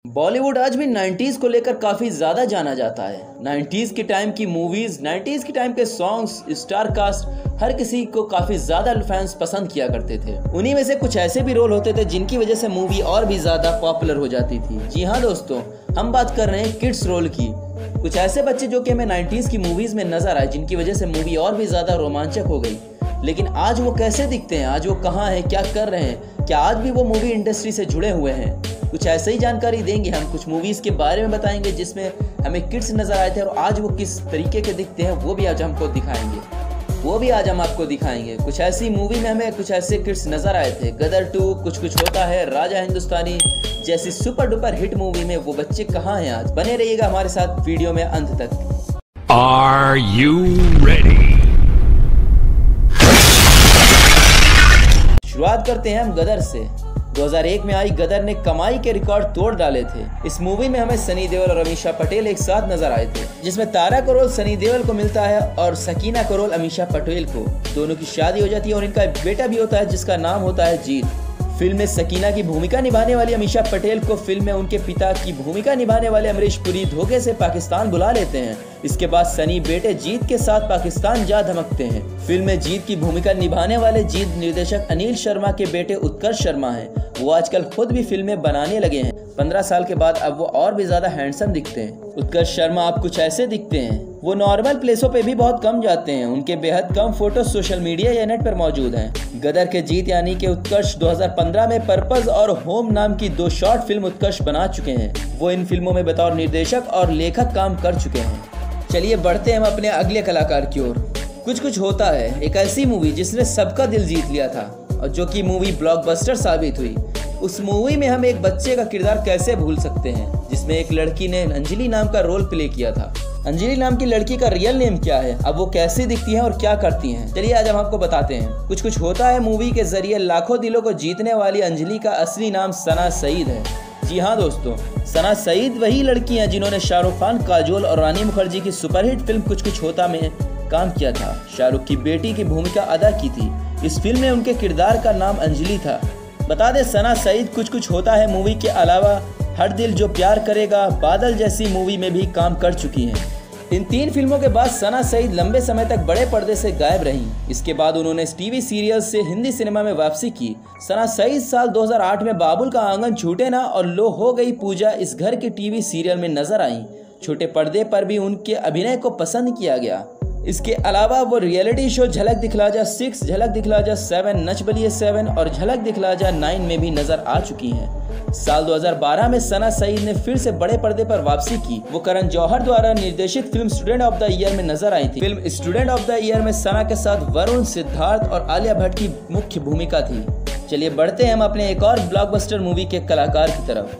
बॉलीवुड आज भी 90s को लेकर काफ़ी ज़्यादा जाना जाता है। 90s के टाइम की मूवीज़, 90s के टाइम के सॉन्ग्स, स्टार कास्ट हर किसी को काफ़ी ज़्यादा फैंस पसंद किया करते थे। उन्हीं में से कुछ ऐसे भी रोल होते थे जिनकी वजह से मूवी और भी ज़्यादा पॉपुलर हो जाती थी। जी हाँ दोस्तों, हम बात कर रहे हैं किड्स रोल की। कुछ ऐसे बच्चे जो कि हमें 90s की मूवीज़ में नजर आए, जिनकी वजह से मूवी और भी ज़्यादा रोमांचक हो गई। लेकिन आज वो कैसे दिखते हैं, आज वो कहाँ हैं, क्या कर रहे हैं, क्या आज भी वो मूवी इंडस्ट्री से जुड़े हुए हैं? कुछ ऐसे ही जानकारी देंगे हम। कुछ मूवीज़ के बारे में बताएंगे जिसमें हमें किड्स नज़र आए थे और आज वो किस तरीके के दिखते हैं, वो भी आज हम आपको दिखाएंगे। कुछ ऐसी मूवी में हमें कुछ ऐसे किड्स नज़र आए थे। गदर 2, कुछ होता है, राजा हिंदुस्तानी जैसी सुपर डुपर हिट मूवी में वो बच्चे कहाँ हैं आज? बने रहिएगा हमारे साथ वीडियो में अंत तक। Are you ready? शुरुआत करते हैं हम गदर से। 2001 में आई गदर ने कमाई के रिकॉर्ड तोड़ डाले थे। इस मूवी में हमें सनी देओल और अमीषा पटेल एक साथ नजर आए थे, जिसमें तारा का रोल सनी देओल को मिलता है और सकीना का रोल अमीषा पटेल को। दोनों की शादी हो जाती है और इनका एक बेटा भी होता है जिसका नाम होता है जीत। फिल्म में सकीना की भूमिका निभाने वाली अमीषा पटेल को फिल्म में उनके पिता की भूमिका निभाने वाले अमरीश पुरी धोखे से पाकिस्तान बुला लेते हैं। इसके बाद सनी बेटे जीत के साथ पाकिस्तान जा धमकते हैं। फिल्म में जीत की भूमिका निभाने वाले जीत निर्देशक अनिल शर्मा के बेटे उत्कर्ष शर्मा हैं। वो आजकल खुद भी फिल्में बनाने लगे हैं। 15 साल के बाद अब वो और भी ज्यादा हैंडसम दिखते हैं। उत्कर्ष शर्मा अब कुछ ऐसे दिखते हैं। वो नॉर्मल प्लेसों पे भी बहुत कम जाते हैं। उनके बेहद कम फोटो सोशल मीडिया या नेट पर मौजूद हैं। गदर के जीत यानी कि उत्कर्ष 2015 में पर्पज और होम नाम की 2 शॉर्ट फिल्म उत्कर्ष बना चुके हैं। वो इन फिल्मों में बतौर निर्देशक और लेखक काम कर चुके हैं। चलिए बढ़ते हैं हम अपने अगले कलाकार की ओर। कुछ होता है, एक ऐसी मूवी जिसने सबका दिल जीत लिया था और जो कि मूवी ब्लॉकबस्टर साबित हुई। उस मूवी में हम एक बच्चे का किरदार कैसे भूल सकते हैं, जिसमें एक लड़की ने अंजलि नाम का रोल प्ले किया था। अंजलि नाम की लड़की का रियल नेम क्या है, अब वो कैसी दिखती हैं और क्या करती हैं, चलिए आज हम आपको बताते हैं। कुछ होता है मूवी के जरिए लाखों दिलों को जीतने वाली अंजलि का असली नाम सना सईद है। जी हाँ दोस्तों, सना सईद वही लड़की हैं जिन्होंने शाहरुख खान, काजोल और रानी मुखर्जी की सुपरहिट फिल्म कुछ होता में काम किया था। शाहरुख की बेटी की भूमिका अदा की थी। इस फिल्म में उनके किरदार का नाम अंजलि था। बता दें, सना सईद कुछ होता है मूवी के अलावा हर दिल जो प्यार करेगा, बादल जैसी मूवी में भी काम कर चुकी हैं। इन 3 फिल्मों के बाद सना सईद लंबे समय तक बड़े पर्दे से गायब रहीं। इसके बाद उन्होंने टीवी सीरियल से हिंदी सिनेमा में वापसी की। सना सईद साल 2008 में बाबुल का आंगन छूटे ना और लो हो गई पूजा इस घर के टीवी सीरियल में नजर आईं। छोटे पर्दे पर भी उनके अभिनय को पसंद किया गया। इसके अलावा वो रियलिटी शो झलक दिखला जा 6, झलक दिखला जा 7, नच बलिए 7 और झलक दिखला जा 9 में भी नजर आ चुकी हैं। साल 2012 में सना सईद ने फिर से बड़े पर्दे पर वापसी की। वो करण जौहर द्वारा निर्देशित film student of the year में नजर आई थी। Film student of the year में सना के साथ वरुण, सिद्धार्थ और आलिया भट्ट की मुख्य भूमिका थी। चलिए बढ़ते हैं हम अपने एक और ब्लॉकबस्टर मूवी के कलाकार की तरफ।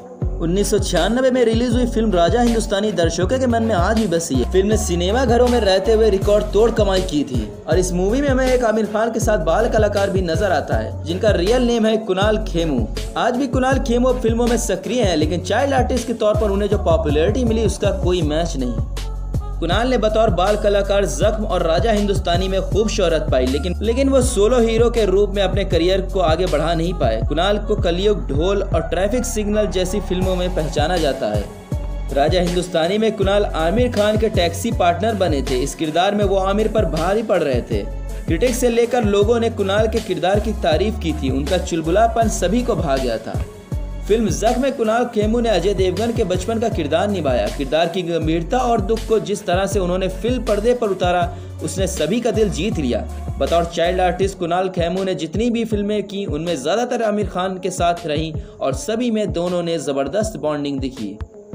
1996 में रिलीज हुई फिल्म राजा हिंदुस्तानी दर्शकों के मन में आज भी बसी है। फिल्म ने सिनेमा घरों में रहते हुए रिकॉर्ड तोड़ कमाई की थी और इस मूवी में हमें एक आमिर खान के साथ बाल कलाकार भी नजर आता है, जिनका रियल नेम है कुणाल खेमू। आज भी कुणाल खेमू फिल्मों में सक्रिय हैं, लेकिन चाइल्ड आर्टिस्ट के तौर पर उन्हें जो पॉपुलैरिटी मिली उसका कोई मैच नहीं। कुणाल ने बतौर बाल कलाकार जख्म और राजा हिंदुस्तानी में खूब शोहरत पाई, लेकिन वो सोलो हीरो के रूप में अपने करियर को आगे बढ़ा नहीं पाए। कुणाल को कलयुग, ढोल और ट्रैफिक सिग्नल जैसी फिल्मों में पहचाना जाता है। राजा हिंदुस्तानी में कुणाल आमिर खान के टैक्सी पार्टनर बने थे। इस किरदार में वो आमिर पर भारी पड़ रहे थे। क्रिटिक्स से लेकर लोगों ने कुणाल के किरदार की तारीफ की थी। उनका चुलबुलापन सभी को भा गया था। फिल्म जख्म में कुणाल खेमू ने अजय देवगन के बचपन का किरदार निभाया। किरदार की गंभीरता और दुख को जिस तरह से उन्होंने फिल्म पर्दे पर उतारा, उसने सभी का दिल जीत लिया। बतौर चाइल्ड आर्टिस्ट कुणाल खेमू ने जितनी भी फिल्में की उनमें ज्यादातर आमिर खान के साथ रही और सभी में दोनों ने जबरदस्त बॉन्डिंग दिखी।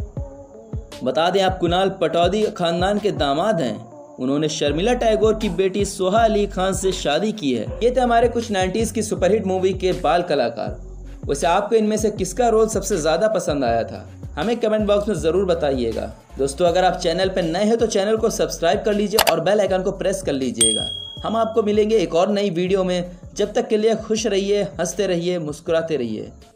बता दें, आप कुणाल पटौदी खानदान के दामाद हैं। उन्होंने शर्मिला टैगोर की बेटी सोहा अली खान से शादी की है। ये थे हमारे कुछ 90s की सुपरहिट मूवी के बाल कलाकार। वैसे आपको इनमें से किसका रोल सबसे ज़्यादा पसंद आया था, हमें कमेंट बॉक्स में ज़रूर बताइएगा। दोस्तों, अगर आप चैनल पर नए हैं तो चैनल को सब्सक्राइब कर लीजिए और बेल आइकन को प्रेस कर लीजिएगा। हम आपको मिलेंगे एक और नई वीडियो में। जब तक के लिए खुश रहिए, हंसते रहिए, मुस्कुराते रहिए।